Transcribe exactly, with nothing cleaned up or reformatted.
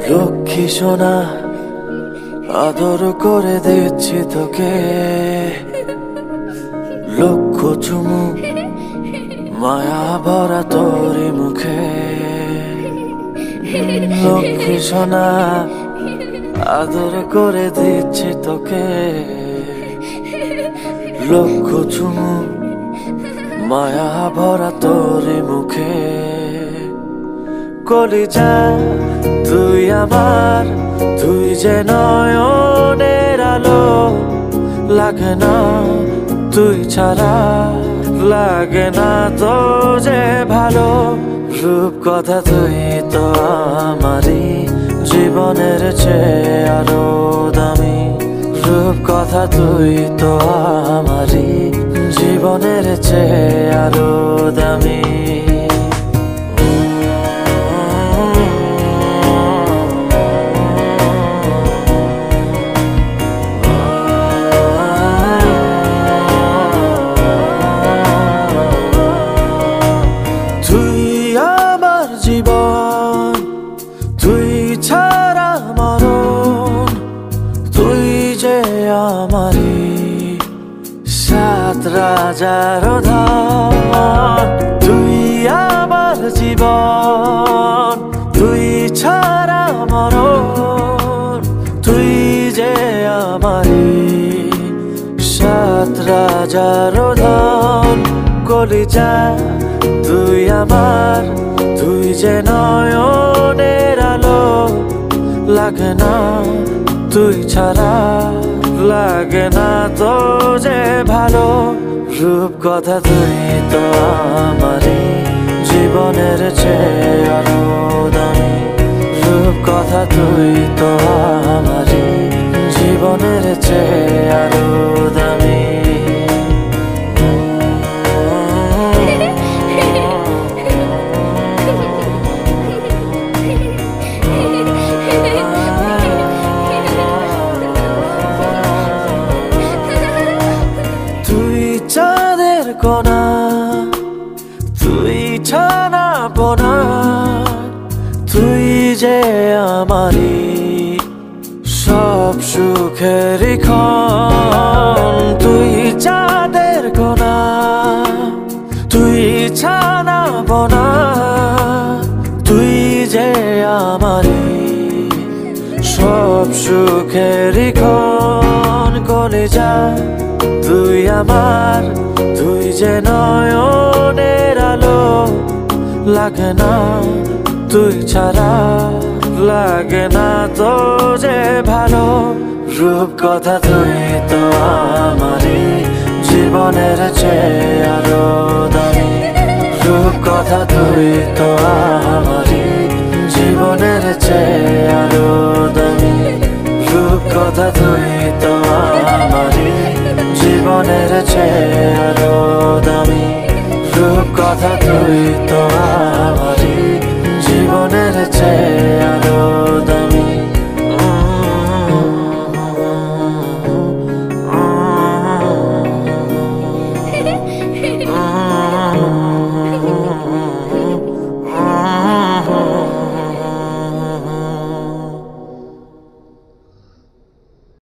লক্ষ্মী সোনা আদর করে দিচ্ছি তোকে, লক্ষ চুমু মায়া ভরা তোরি মুখে। লক্ষ্মী সোনা আদর করে দিচ্ছি তোকে, লক্ষ চুমু মায়া ভরা তোরি মুখে। কলিজা তুই আমার, তুই যে নয়নের আলো, লাগে না তুই ছাড়া, লাগে না তো যে ভালো। রূপ কথা তুই তো আমারই জীবনের চেয়ে আরো দামি, রূপ কথা তুই তো আমারই জীবনের চেয়ে আরো দামি। জীবন তুই ছাড়া মরণ, তুই যে আমারি সাত রাজার ধন। তুই আমার জীবন, তুই ছাড়া মরণ, তুই যে আমারি সাত রাজার ধন। কলিজা তুই আমার, তুই যে নয়নের আলো, লাগে না তুই ছাড়া, লাগে না তো যে ভালো। রূপ কথা তুই তো আমারই জীবনের চেয়ে আরো দামি, রূপ কথা তুই তো আমারই জীবনের চেয়ে আরো দামি। চাঁদের কোনা তুই ছানা পোনা, তুই যে আমারি সব সুখের ক্ষণ। তুই চাঁদের কোনা তুই ছানা পোনা, তুই যে আমারি সব সুখের ক্ষণ। কলিজা তুই আমার, তুই যে নয়নের আলো, লাগে না তুই ছাড়া, লাগে না তো যে ভালো। রূপ কথা তুই তো আমারই জীবনের চেয়ে আরো দামি, রূপ কথা তুই তো আমারই জীবনের চেয়ে আরো দামি, রূপ কথা তুই তো আমারই জীবনের চেয়ে আরো দামি, রূপ কথা তুই তো আমারই জীবনের চেয়ে